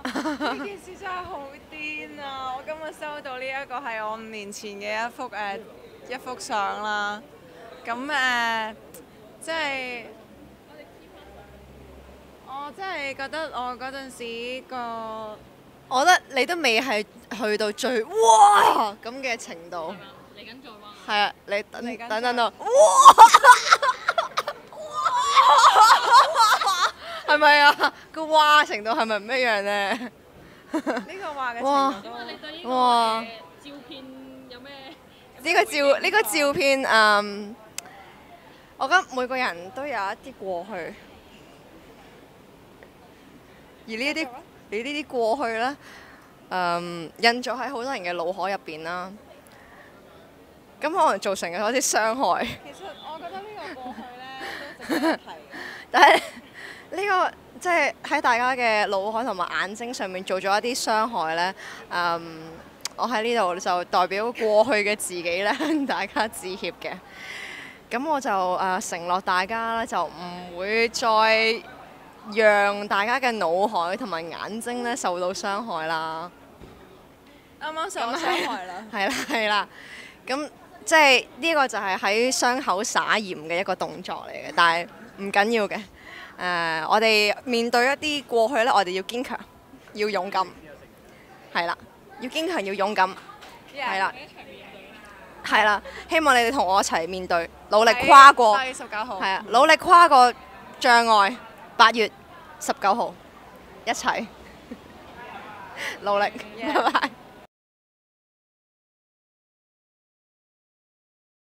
呢件事真係好癲啊！我今日收到呢一個係我5年前嘅一幅相啦。咁即係我真係覺得我嗰陣時個， 我覺得你都未係去到最哇咁嘅程度。 嚟緊再玩。 係啊，你等到，哇！係咪啊？個哇程度係咪唔一樣咧？ 呢個話嘅哇程度都你對呢個哇照片有咩？ 呢個照片我覺得每個人都有一啲過去，而呢啲過去咧，印咗喺好多人嘅腦海入邊啦。咁可能造成咗一啲傷害。 其實我覺得呢個過去咧都值得一提嘅。 但係呢個即係喺大家嘅腦海同埋眼睛上面做咗一啲傷害呢。我喺呢度就代表過去嘅自己咧向大家致歉嘅。咁我就承諾大家咧就唔會再讓大家嘅腦海同埋眼睛咧受到傷害啦。 啱啱受咗傷害啦。 係啦係啦，咁即係呢個就係喺傷口撒鹽嘅一個動作嚟嘅，但係唔緊要嘅。我哋面對一啲過去呢，我哋要堅強，要勇敢，係啦，要堅強，要勇敢，係啦，係啦。希望你哋同我一齊面對，努力跨過， 8月19號， 係啊，努力跨過障礙。8月19號，一齊努力，拜拜。